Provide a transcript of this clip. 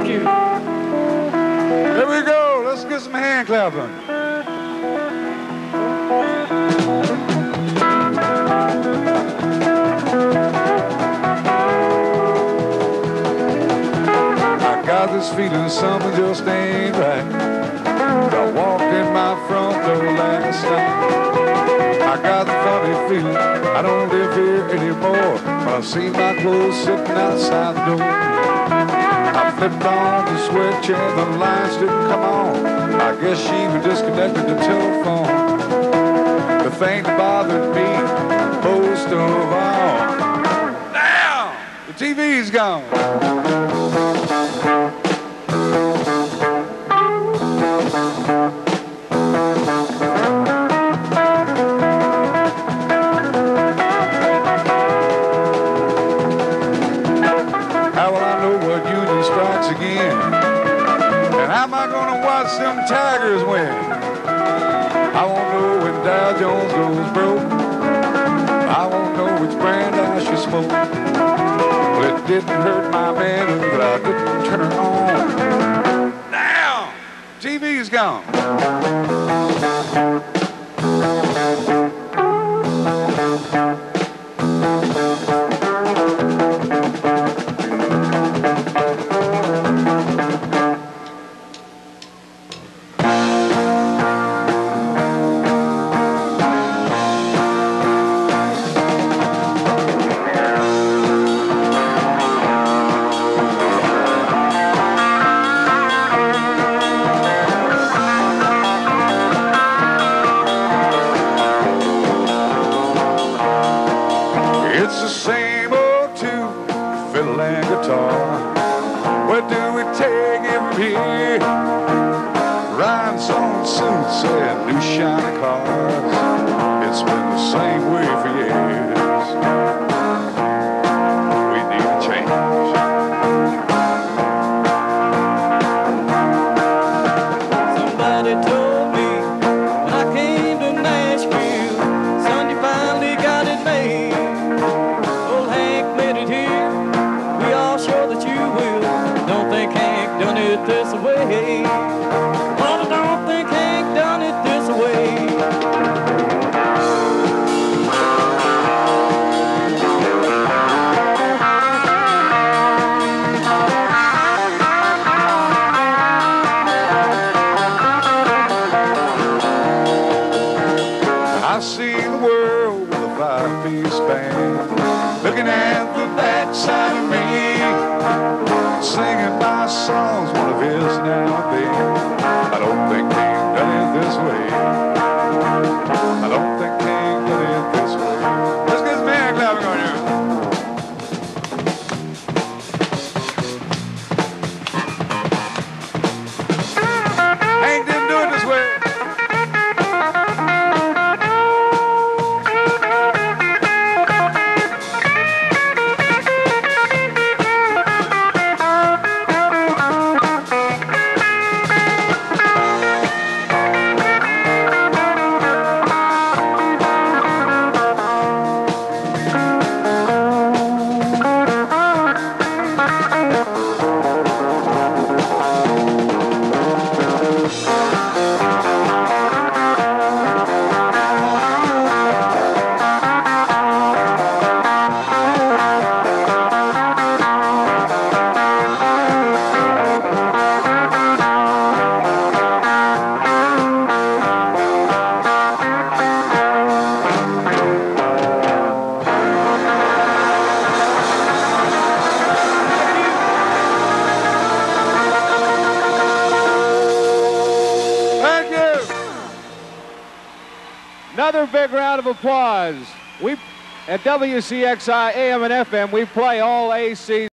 Thank you. Here we go. Let's get some hand clapping. I got this feeling something just ain't right. I walked in my front door last night. I got the funny feeling I don't live here anymore. When I see my clothes sitting outside the door, I flipped on the switch and the lights didn't come on. I guess she was disconnected the telephone. The thing that bothered me most of all, now the TV's gone. Again, and how am I gonna watch them Tigers win? I won't know when Dow Jones goes broke. I won't know which brand I should smoke. Well, it didn't hurt my man, but I didn't turn her on. Now, TV's gone. It's the same old tune, fiddle and guitar. Where do we take it from here? Rhinestone suits and new shiny cars. It's been the same way for years. We need a change. Somebody told me when I came to Nashville, son, you finally got it made. Done it this way. But I don't think Hank done it this way. I see the world with a five-piece band, looking at the backside of me, singing my songs, one of his now and then. I don't think King done it this way. I don't think King done it this way. Let's get some hand clapping on here. Hank didn't do it this way. Another big round of applause. We at WCXI AM and FM, we play all AC.